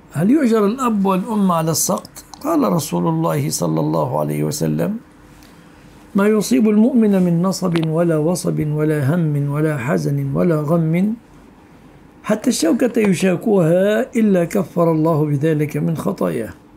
هل يؤجر الأب والأم على السقط؟ قال رسول الله صلى الله عليه وسلم: ما يصيب المؤمن من نصب ولا وصب ولا هم ولا حزن ولا غم حتى الشوكة يشاكوها إلا كفر الله بذلك من خطاياه.